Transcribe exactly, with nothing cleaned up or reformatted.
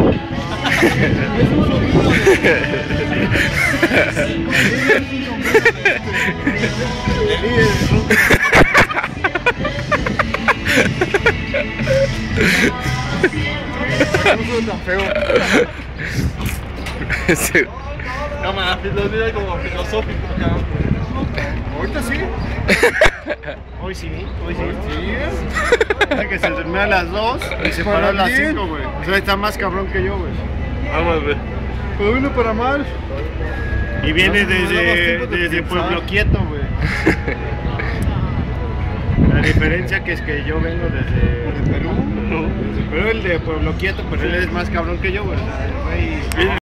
tan feo. No mames, lo digo como filosófico, cabrón. Ahorita sí. Hoy sí, hoy sí. Sí. Que se durmió a las dos y se paró a las cinco, güey. O sea, está más cabrón que yo, güey. Vamos, güey. Pero vino para mal. Y viene No, no, no, desde, no, desde no, Pueblo Quieto, güey. La diferencia que es que yo vengo desde, desde Perú. No. Pero el de Pueblo Quieto, pero él es más cabrón que yo, güey.